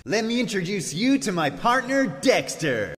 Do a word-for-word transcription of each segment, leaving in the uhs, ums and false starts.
Let me introduce you to my partner, Dexter.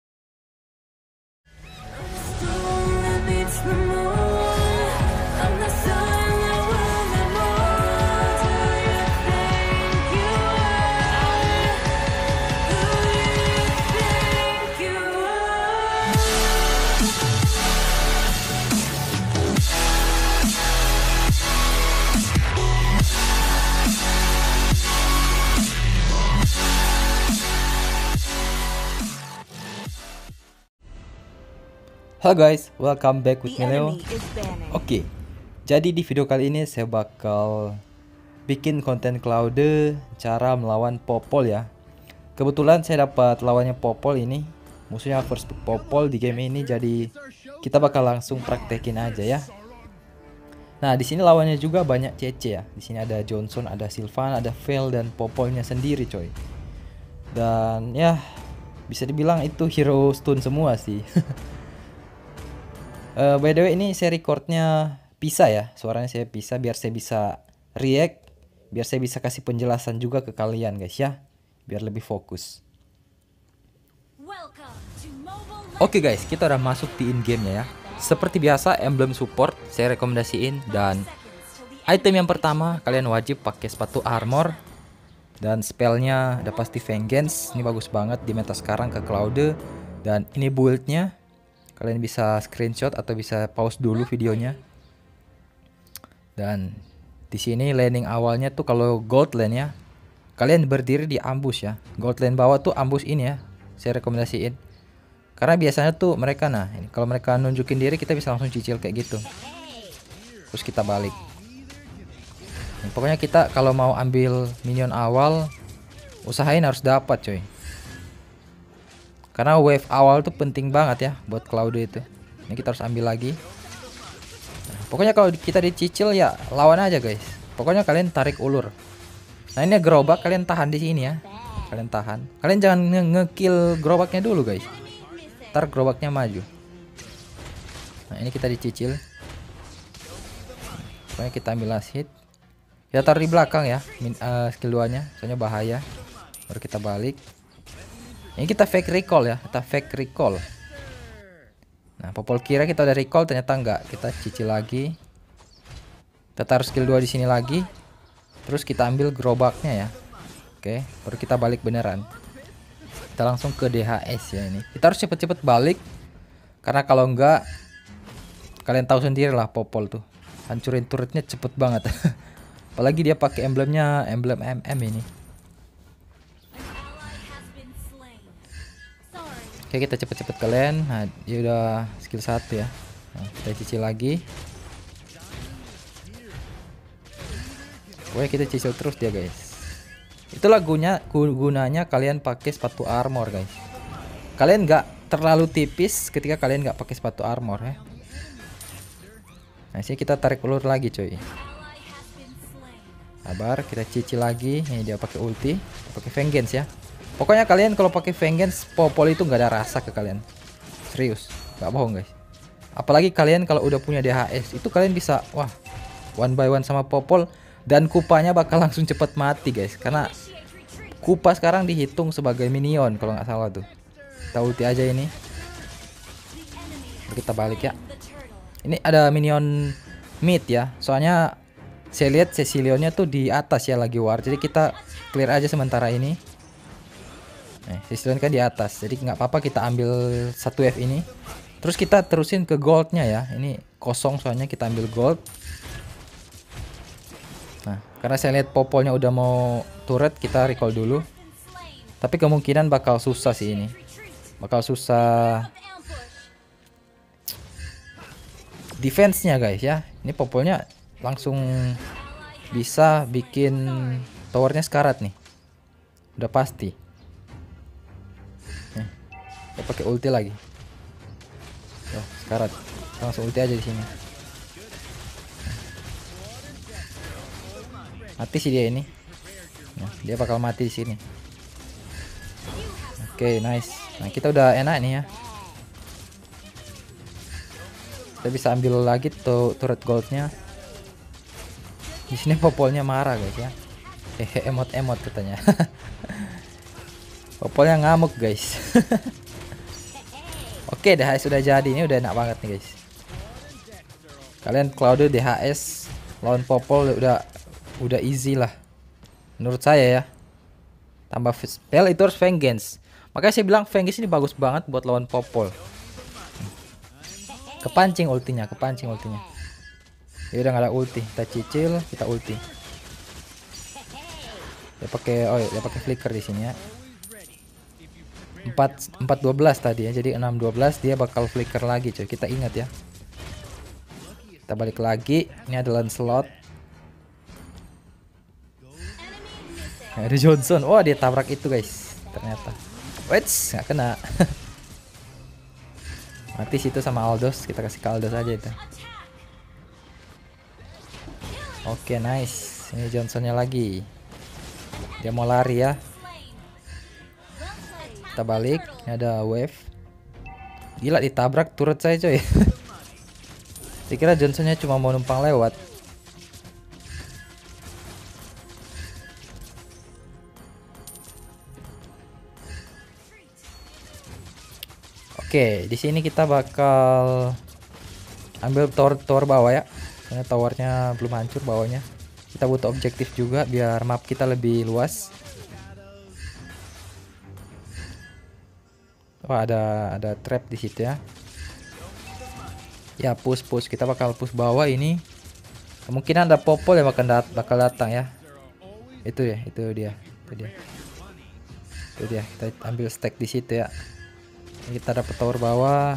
Halo guys, welcome back with me Leo. Oke, jadi di video kali ini saya bakal bikin konten Claude cara melawan Popol ya. Kebetulan saya dapat lawannya Popol ini, musuhnya first pick Popol di game ini, jadi kita bakal langsung praktekin aja ya. Nah, di sini lawannya juga banyak C C ya. Di sini ada Johnson, ada Sylvan, ada Veil dan Popolnya sendiri coy. Dan ya bisa dibilang itu hero stun semua sih. Uh, by the way ini saya recordnya pisah ya, suaranya saya pisah biar saya bisa react, biar saya bisa kasih penjelasan juga ke kalian guys ya, biar lebih fokus. Oke okay guys, kita udah masuk di in gamenya ya. Seperti biasa emblem support saya rekomendasiin, dan item yang pertama kalian wajib pakai sepatu armor, dan spellnya udah pasti Vengeance. Ini bagus banget di meta sekarang ke Claude, dan ini buildnya. Kalian bisa screenshot atau bisa pause dulu videonya. Dan di sini landing awalnya tuh kalau gold lane ya, kalian berdiri di ambush ya. Gold lane bawah tuh ambush ini ya, saya rekomendasiin. Karena biasanya tuh mereka, nah ini kalau mereka nunjukin diri kita bisa langsung cicil kayak gitu. Terus kita balik. Nah, pokoknya kita kalau mau ambil minion awal, usahain harus dapat coy. Karena wave awal tuh penting banget ya buat Claude itu. Ini kita harus ambil lagi. Nah, pokoknya kalau kita dicicil ya lawan aja guys. Pokoknya kalian tarik ulur. Nah ini gerobak, kalian tahan di sini ya. Kalian tahan. Kalian jangan nge-kill gerobaknya dulu guys. Ntar gerobaknya maju. Nah ini kita dicicil. Pokoknya kita ambil last hit. Kita taruh di belakang ya, Min, uh, skill dua nya, soalnya bahaya. Baru kita balik. Ini kita fake recall ya, kita fake recall. Nah, Popol kira kita udah recall, ternyata enggak. Kita cicil lagi. Kita taruh skill dua di sini lagi. Terus kita ambil gerobaknya ya. Oke, baru kita balik beneran. Kita langsung ke D H S ya ini. Kita harus cepet-cepet balik. Karena kalau enggak, kalian tahu sendiri lah Popol tuh. Hancurin turretnya cepet banget. Apalagi dia pakai emblemnya, emblem M M ini. Oke, kita cepet-cepet ke lane. Nah, dia udah skill satu ya. Nah, kita cicil lagi. Oke, kita cicil terus dia guys. Itulah gunanya, gunanya kalian pakai sepatu armor guys. Kalian nggak terlalu tipis ketika kalian nggak pakai sepatu armor ya. Nah, sini kita tarik ulur lagi coy. Sabar, kita cicil lagi. Ini dia pakai ulti, pakai Vengeance ya. Pokoknya kalian kalau pakai Vengeance, Popol itu nggak ada rasa ke kalian. Serius, nggak bohong guys. Apalagi kalian kalau udah punya D H S, itu kalian bisa wah one by one sama Popol, dan kupanya bakal langsung cepet mati guys. Karena kupa sekarang dihitung sebagai minion kalau nggak salah tuh. Kita ulti aja ini. Kita balik ya. Ini ada minion mid ya. Soalnya saya lihat Cecilionnya tuh di atas ya lagi war. Jadi kita clear aja sementara ini. Nah, Cecilion kan di atas, jadi nggak apa-apa kita ambil satu F ini. Terus kita terusin ke goldnya ya. Ini kosong soalnya, kita ambil gold. Nah, karena saya lihat Popolnya udah mau turret, kita recall dulu. Tapi kemungkinan bakal susah sih ini. Bakal susah defense-nya guys ya. Ini Popolnya langsung bisa bikin towernya sekarat nih. Udah pasti. Kita pakai ulti lagi. Oh, sekarat. Kita langsung ulti aja di sini. Mati sih dia ini. Nah, dia bakal mati di sini. Oke, okay, nice. Nah, kita udah enak nih ya. Kita bisa ambil lagi tuh turret goldnya. Di sini Popolnya marah guys ya. Hehe, emot-emot katanya. Popolnya ngamuk guys. Oke, D H S sudah jadi. Ini udah enak banget nih guys. Kalian Cloud D H S lawan Popol udah udah easy lah. Menurut saya ya. Tambah spell itu harus Vengeance. Makanya saya bilang Vengeance ini bagus banget buat lawan Popol. Kepancing ultinya, kepancing ultinya. Ya udah nggak ada ulti, kita cicil, kita ulti. Dia pakai oh dia pakai flicker di sini ya. empat empat dua belas tadi ya. Jadi enam dua belas dia bakal flicker lagi coy. Kita ingat ya. Kita balik lagi. Ini ada Lancelot. Nah, ada Johnson. Oh, dia tabrak itu guys. Ternyata. Wait, nggak kena. Mati situ sama Aldos. Kita kasih ke Aldos aja itu. Oke, nice. Ini Johnsonnya lagi. Dia mau lari ya. Kita balik. Ini ada wave. Gila, ditabrak turret saya coy. Saya kira Johnsonnya cuma mau numpang lewat. Oke, di sini kita bakal ambil tower tower bawah ya. Karena towernya belum hancur bawahnya. Kita butuh objektif juga biar map kita lebih luas. Wah, ada ada trap di situ ya. Ya, push push. Kita bakal push bawah ini. Kemungkinan ada Popol yang bakal dat bakal datang ya. Itu ya, itu dia. Itu dia. Itu dia. Kita ambil stack di situ ya. Kita dapat tower bawah.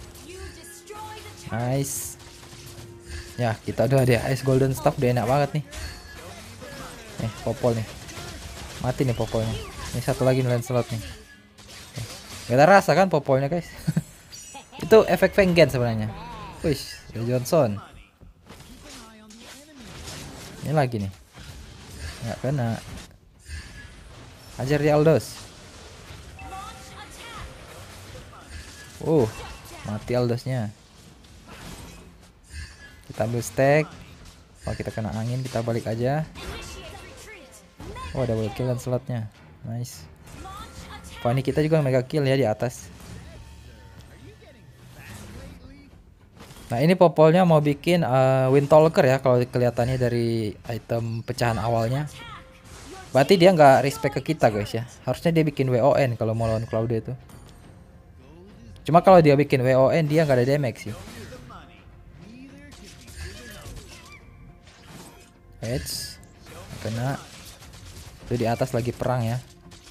Nice. Ya, kita udah ada Ice Golden Staff, udah enak banget nih. Nih, Popol nih. Mati nih Popolnya. Ini satu lagi nih Lancelot nih. Gak ada rasa kan Popolnya guys. Itu efek Vengeance sebenarnya. Wih, ada Johnson. Ini lagi nih. Nggak kena. Ajar di Aldos. Uh, mati Aldosnya. Kita ambil stack. Oh, kita kena angin, kita balik aja. Oh, double kill dan slotnya. Nice. Wah, ini kita juga mega kill ya di atas. Nah, ini Popolnya mau bikin uh, Windtalker ya kalau kelihatannya dari item pecahan awalnya. Berarti dia nggak respect ke kita guys ya. Harusnya dia bikin W O N kalau mau lawan Cloud itu. Cuma kalau dia bikin W O N dia nggak ada damage sih. Edge kena. Itu di atas lagi perang ya.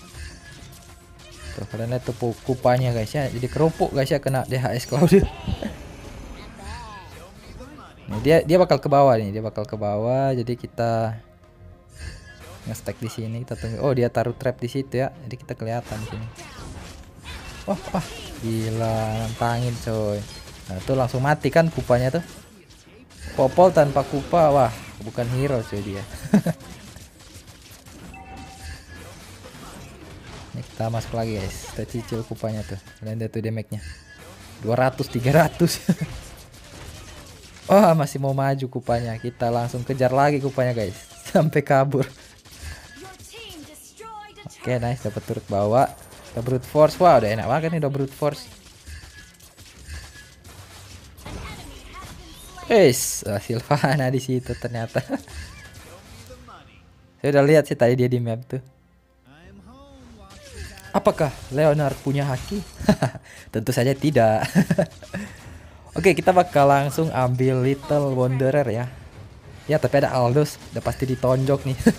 Tuh, kalian lihat tuh kupanya guys ya. Jadi kerupuk guys ya kena D H S Cloud. Nih, dia dia bakal ke bawah nih, dia bakal ke bawah. Jadi kita nge-stack di sini, kita tunggu. Oh, dia taruh trap di situ ya. Jadi kita kelihatan di sini. Wah, wah, gila, nantangin coy. Nah, tuh langsung mati kan kupanya tuh. Popol tanpa kupa, wah, bukan hero coy dia. Ini kita masuk lagi guys. Kita cicil kupanya tuh. Kalian lihat tuh damage-nya. dua ratus tiga ratus. Oh, masih mau maju kupanya. Kita langsung kejar lagi kupanya guys. Sampai kabur. Oke, nice, dapat turret bawah. Kita brute force. Wah, udah enak banget nih udah brute force. Wes, oh, Sylvana di situ ternyata. Saya udah lihat sih tadi dia di map tuh. Apakah Leonard punya haki? Tentu saja tidak. Oke, kita bakal langsung ambil Little Wanderer ya. Ya, tapi ada Aldos, udah pasti ditonjok nih.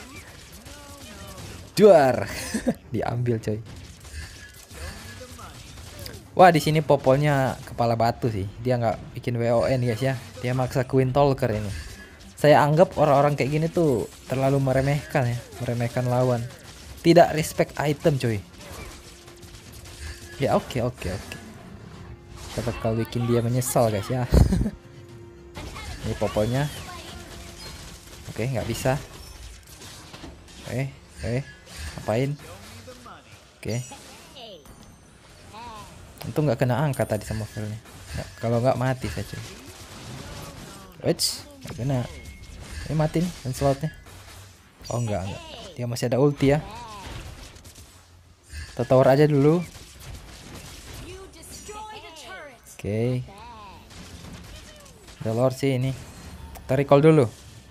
Juar. Diambil coy. Wah, di sini Popolnya kepala batu sih. Dia nggak bikin W O N guys ya. Dia maksa Queen Talker ini. Saya anggap orang-orang kayak gini tuh terlalu meremehkan ya, meremehkan lawan. Tidak respect item coy. Ya, oke oke oke. Kita bakal bikin dia menyesal guys ya. Ini Popolnya. Oke, nggak bisa. Oke, oke. Ngapain? Oke. Untung nggak kena angka tadi sama file-nya. Kalau nggak mati saya cuy. Wait, nggak kena. Ini mati nih Lancelotnya. Oh enggak enggak. Dia masih ada ulti ya. Kita tower aja dulu. Oke. Ada lord sih ini. Kita recall dulu.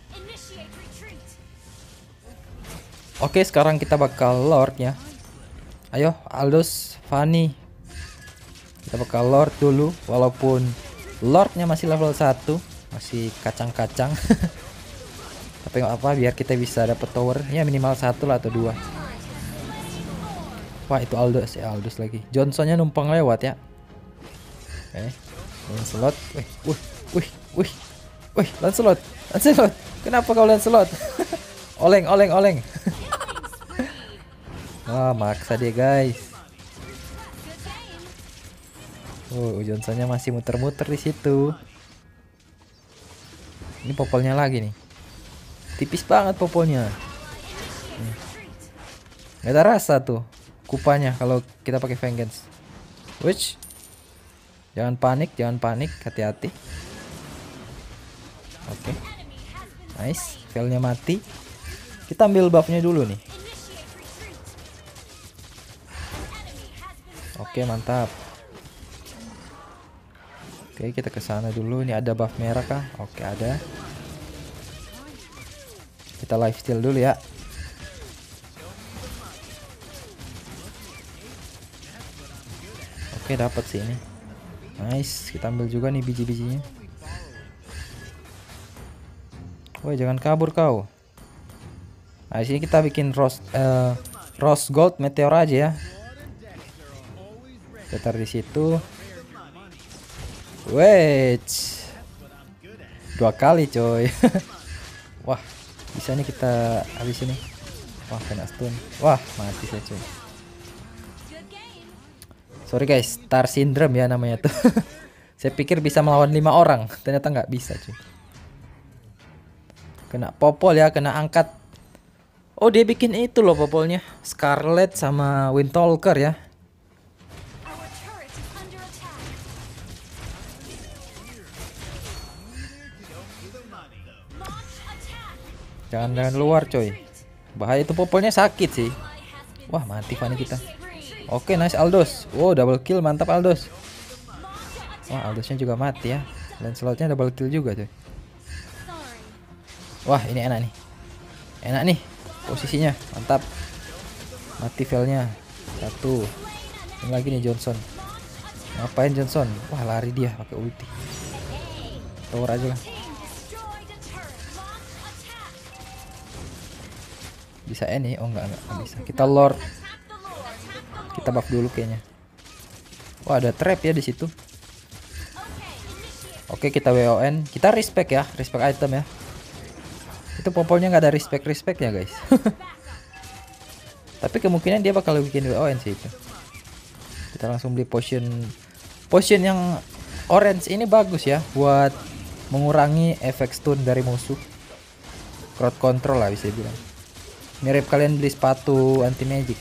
Oke, sekarang kita bakal lord ya. Ayo Aldous, Fanny. Kita bakal lord dulu. Walaupun lordnya masih level satu, masih kacang-kacang. Tapi nggak apa, biar kita bisa dapet tower ya minimal satu lah atau dua. Wah, itu Aldous ya, Aldous lagi. Johnsonnya numpang lewat ya. Oke, Lancelot. Wih, wih, wih, wih, wih, Lancelot, Lancelot. Kenapa kau Lancelot? Oleng, oleng, oleng. Wah, maksa dia guys. Oh, Johnsonnya masih muter-muter di situ. Ini popolnya lagi nih. Tipis banget popolnya. Hmm. Gak ada rasa tuh kupanya kalau kita pakai Vengeance. Which? Jangan panik, jangan panik, hati-hati. Oke. Okay. Nice, Veilnya mati. Kita ambil buffnya dulu nih. Oke, okay, mantap. Oke, okay, kita ke sana dulu. Ini ada buff merah kah? Oke, okay, ada. Kita lifesteal dulu ya. Oke, okay, dapat sih ini. Nice, kita ambil juga nih biji-bijinya. Woi, jangan kabur kau. Nah, di sini kita bikin rose uh, rose gold meteor aja ya. Kita taruh di situ. Wait, dua kali coy. Wah, bisa nih kita habis ini. Wah, kena stun. Wah, mati saya coy. Sorry guys, Star Syndrome ya namanya tuh. Saya pikir bisa melawan lima orang, ternyata nggak bisa cuy. Kena popol ya, kena angkat. Oh, dia bikin itu loh popolnya, Scarlet sama Windtalker ya. Jangan-jangan luar coy. Bahaya itu popolnya, sakit sih. Wah, mati Fanny kita. Oke, nice Aldous. Wow, double kill, mantap Aldous. Wah, Aldousnya juga mati ya. Dan slotnya double kill juga coy. Wah, ini enak nih. Enak nih posisinya, mantap. Mati Veilnya. Satu. Ini lagi nih Johnson. Ngapain Johnson? Wah, lari dia pakai ulti. Tower aja lah. Bisa N ya? Oh enggak, enggak, enggak bisa. Kita lord. Kita buff dulu kayaknya. Wah, ada trap ya di situ. Oke, kita W O N. Kita respect ya, respect item ya. Itu popolnya nggak ada respect respect ya guys. Tapi kemungkinan dia bakal bikin W O N sih itu. Kita langsung beli potion. Potion yang orange ini bagus ya buat mengurangi efek stun dari musuh. Crowd control lah bisa bilang. Mirip kalian beli sepatu anti magic.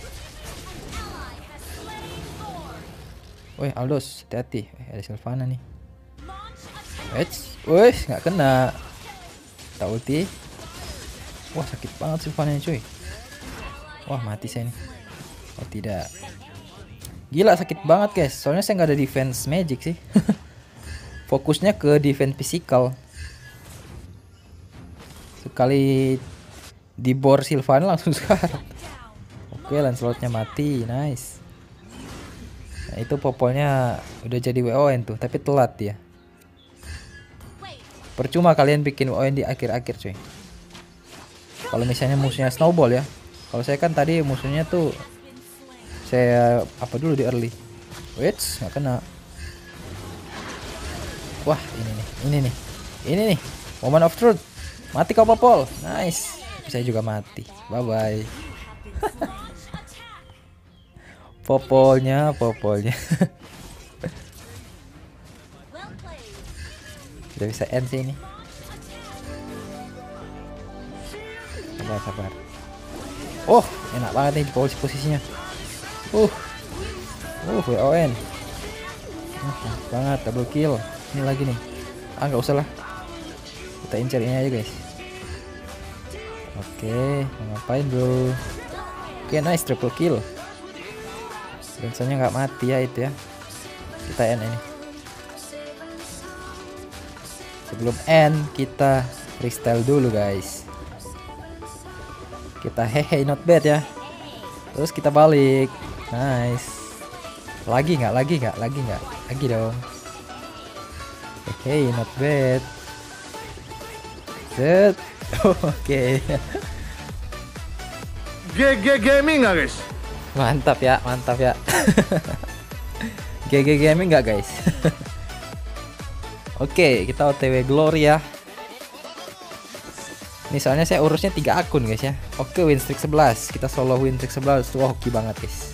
Woi Aldous, hati-hati. Eh, ada Sylvana nih. Eits, woi nggak kena. Tak ulti. Wah, sakit banget Sylvana cuy. Wah, mati saya nih. Oh tidak. Gila sakit banget guys. Soalnya saya nggak ada defense magic sih. Fokusnya ke defense physical. Sekali di bor Sylvana langsung sekarang. Oke, Lancelotnya mati, nice. Nah, itu popolnya udah jadi W O N tuh, tapi telat dia. Percuma kalian bikin W O N di akhir-akhir cuy. Kalau misalnya musuhnya snowball ya. Kalau saya kan tadi musuhnya tuh saya apa dulu di early. Wait, nggak kena. Wah, ini nih, ini nih, ini nih, moment of truth. Mati kau popol, nice. Tapi saya juga mati. Bye bye. Popolnya, popolnya. Udah bisa end sih ini. Sabar, sabar. Oh, enak banget nih posisi posisinya. Uh, uh, W O N. Uh, banget double kill. Ini lagi nih. Ah, nggak usah lah. Kita incer ini aja guys. Oke, ngapain bro? Oke, nice triple kill. Vincentnya nggak mati ya itu ya. Kita end ini. Sebelum end kita freestyle dulu guys. Kita hehe not bad ya. Terus kita balik. Nice. Lagi nggak? Lagi nggak? Lagi nggak? Lagi dong. Hehe not bad. Set. Oke. G G Gaming nggak guys? Mantap ya, mantap ya. G G Gaming nggak guys? Oke, kita O T W Glory ya. Misalnya saya urusnya tiga akun guys ya. Oke, win streak sebelas. Kita solo win streak sebelas. Wah, hoki banget guys.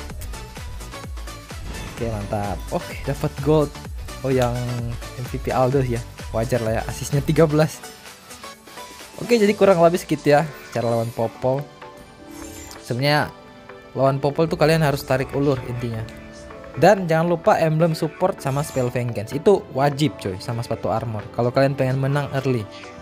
Oke, mantap. Oke, dapat gold. Oh, yang M V P Aldo ya. Wajar lah ya, asisnya tiga belas. Oke, jadi kurang lebih segitu ya cara lawan Popol. Sebenarnya lawan Popol tuh kalian harus tarik ulur intinya. Dan jangan lupa emblem support sama spell vengeance. Itu wajib coy, sama sepatu armor kalau kalian pengen menang early.